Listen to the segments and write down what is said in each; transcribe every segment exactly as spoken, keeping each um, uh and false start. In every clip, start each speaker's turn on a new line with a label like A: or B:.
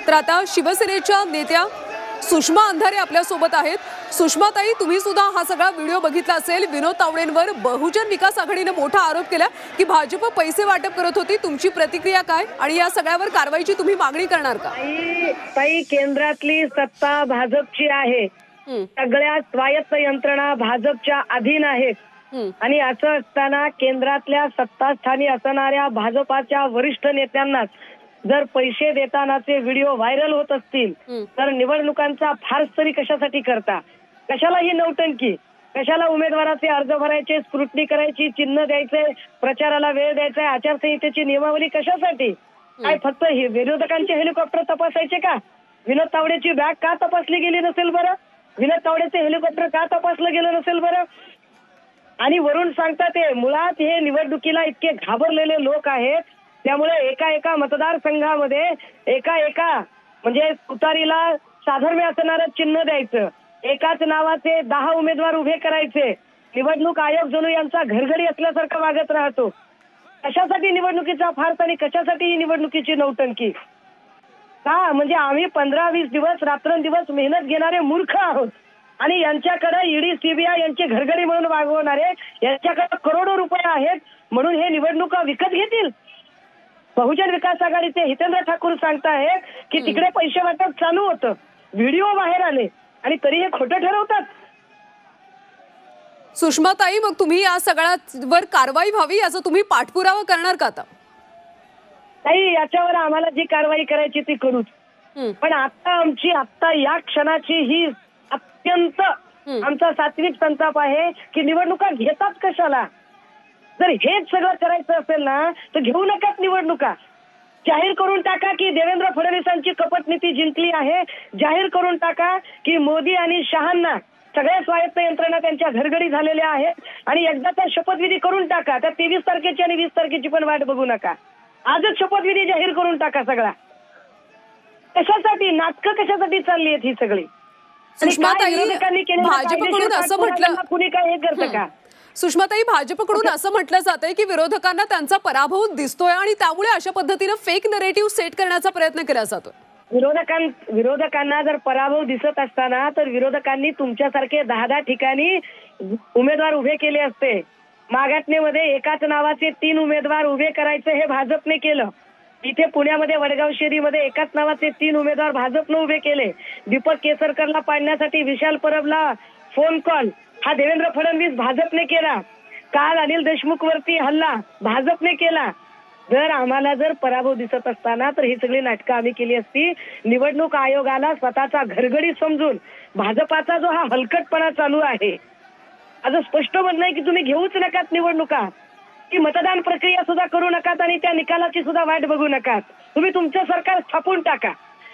A: तर आता शिवसेनेच्या नेत्या सुषमा अंधारे आपल्या सोबत आहेत। सुषमा ताई, तुम्ही सुद्धा हा सगळा व्हिडिओ बघितला असेल। विनोद तावडेंवर बहुजन विकास आघाडीने मोठा आरोप केला की भाजप पैसे वाटप करत होती। तुमची प्रतिक्रिया काय आणि या सगळ्यावर कारवाईची तुम्ही मागणी करणार का?
B: ताई, केंद्रातली सत्ता भाजपची आहे, सगळ्या स्वायत्त यंत्रणा भाजपच्या अधीन आहेत आणि असं असताना केंद्रातल्या सत्तास्थानी असणाऱ्या भाजपाच्या वरिष्ठ नेत्यांना जर पैसे देतानाचे व्हिडिओ व्हायरल होत असतील तर निवडणुकांचा फार्स तरी कशासाठी करता? कशाला ही नौटंकी? कशाला उमेदवाराचे अर्ज भरायचे, स्क्रुटनी करायची, चिन्ह द्यायचे, प्रचाराला वेळ द्यायचा, आचारसंहितेची नियमावली कशासाठी? काय फक्त विरोधकांचे हेलिकॉप्टर तपासायचे का? विनोद तावडेची बॅग का तपासली गेली नसेल बरं? विनोद तावडेचे हेलिकॉप्टर का तपासलं गेलं नसेल बरं? आणि वरून सांगतात ते मुळात हे निवडणुकीला इतके घाबरलेले लोक आहेत, त्यामुळे एका एका मतदारसंघामध्ये एका एका म्हणजे तुतारीला साधर्म्य असणारं चिन्ह द्यायचं, एकाच नावाचे दहा उमेदवार उभे करायचे। निवडणूक आयोग जणू यांचा घरघडी असल्यासारखं वागत राहतो। कशासाठी निवडणुकीचा फार्स आणि कशासाठी ही निवडणुकीची नौटंकी? का म्हणजे आम्ही पंधरा वीस दिवस रात्रंदिवस मेहनत घेणारे मूर्ख आहोत आणि यांच्याकडे ईडी सीबीआय यांची घरघडी म्हणून वागवणारे यांच्याकडे करोडो रुपये आहेत म्हणून हे निवडणुका विकत घेतील? बहुजन विकास आघाडीचे हितेंद्र ठाकूर सांगतायत की तिकडे पैसे वाटप चालू होतं, व्हिडिओ बाहेर आले आणि तरी हे खोटं ठरवतात।
A: सुषमा ताई, मग तुम्ही या सगळ्यावर कारवाई व्हावी याचा तुम्ही पाठपुरावा करणार का आता?
B: ताई, याच्यावर आम्हाला जी कारवाई करायची ती करूच, पण आता आमची आता या क्षणाची ही अत्यंत आमचा सात्विक संताप आहे की निवडणुका घेतात कशाला? जर हेच सगळं करायचं असेल ना तर घेऊ नकात निवडणुका। जाहीर करून टाका की देवेंद्र फडणवीसांची कपट नीती जिंकली आहे, जाहीर करून टाका की मोदी आणि शहांना सगळ्या स्वायत्त यंत्रणा त्यांच्या घरघडी झालेल्या आहेत आणि एकदाचा शपथविधी करून टाका। त्या तेवीस तारखेची आणि वीस तारखेची पण वाट बघू नका, आजच शपथविधी जाहीर करून टाका सगळा। कशासाठी नाटकं कशासाठी चालली आहेत ही सगळी?
A: सुषमाताई, भाजपकडून असं म्हटलं
B: कुणी काय हे करतं का?
A: सुषमाताई, भाजपकडून असं म्हटलं जातंय की विरोधकांना त्यांचा पराभव दिसतोय आणि त्यामुळे अशा पद्धतीने फेक नरेटिव्ह सेट करण्याचा प्रयत्न केला जातोय।
B: विरोधकां विरोधकांना जर पराभव दिसत असताना तर विरोधकांनी तुमच्यासारखे दहा दहा ठिकाणी उमेदवार उभे केले असते। मागाटनेमध्ये एकाच नावाचे तीन उमेदवार उभे करायचे हे भाजपने केलं। इथे पुण्यामध्ये वडगाव शेरीमध्ये एकाच नावाचे तीन उमेदवार भाजपने उभे केले। दीपक केसरकरला पाडण्यासाठी विशाल परबला फोन कॉल हा देवेंद्र फडणवीस भाजपने केला। काल अनिल देशमुख वरती हल्ला भाजपने केला। जर आम्हाला जर पराभव दिसत असताना तर ही सगळी नाटकं आम्ही केली असती। निवडणूक आयोगाला स्वतःचा घरघडी समजून भाजपाचा जो हा हलकटपणा चालू आहे, आज स्पष्ट म्हणणं आहे की तुम्ही घेऊच नकात निवडणुका, की मतदान प्रक्रिया सुद्धा करू नकात आणि त्या निकालाची सुद्धा वाट बघू नकात। तुम्ही तुमचं सरकार स्थापून टाका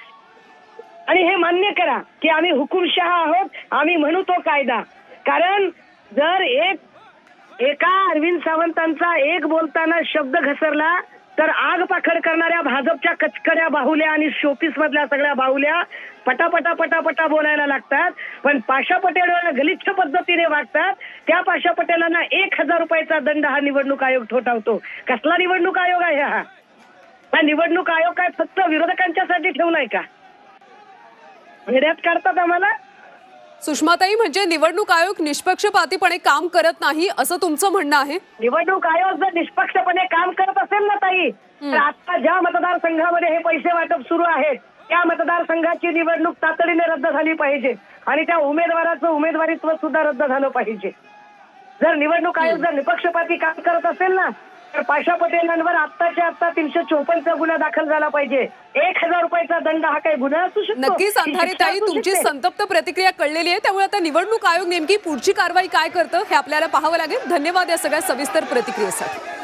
B: आणि हे मान्य करा की आम्ही हुकुमशाह आहोत, आम्ही म्हणू तो कायदा। कारण जर एक एका अरविंद सावंतांचा एक बोलताना शब्द घसरला तर आग पाखड करणाऱ्या भाजपच्या कचकड्या बाहुल्या आणि शोपीस मधल्या सगळ्या बाहुल्या पटापटा पटापटा बोलायला लागतात, पण पाशा पटेल गलिच्छ पद्धतीने वागतात। त्या पाशा पटेलांना एक हजार रुपयाचा दंड हा निवडणूक आयोग ठोठावतो। कसला निवडणूक आयोग आहे हा? हा निवडणूक आयोग काय फक्त विरोधकांच्यासाठी ठेवलाय का? वेड्यात काढतात आम्हाला।
A: सुषमाताई, म्हणजे निवडणूक आयोग निष्पक्षपातीपणे काम करत नाही असं तुमचं म्हणणं आहे?
B: निवडणूक आयोग जर निष्पक्षपणे काम करत असेल ना ताई, तर आता ज्या मतदारसंघामध्ये हे पैसे वाटप सुरू आहेत त्या मतदारसंघाची निवडणूक तातडीने रद्द झाली पाहिजे आणि त्या उमेदवाराचं उमेदवारीत्व सुद्धा रद्द झालं पाहिजे। जर निवडणूक आयोग जर निष्पक्षपाती काम करत असेल ना तर पाशा पटेलांवर आत्ताच्या आत्ता तीनशे चौपन्नचा गुन्हा दाखल झाला पाहिजे। एक हजार रुपयाचा दंड हा काही गुन्हा असू शकतो?
A: नक्कीच अंधारे ताई, तुमची संतप्त प्रतिक्रिया कळलेली आहे, त्यामुळे आता निवडणूक आयोग नेमकी पुढची कारवाई काय करतं हे आपल्याला पाहावं लागेल। धन्यवाद या सगळ्या सविस्तर प्रतिक्रियेसाठी।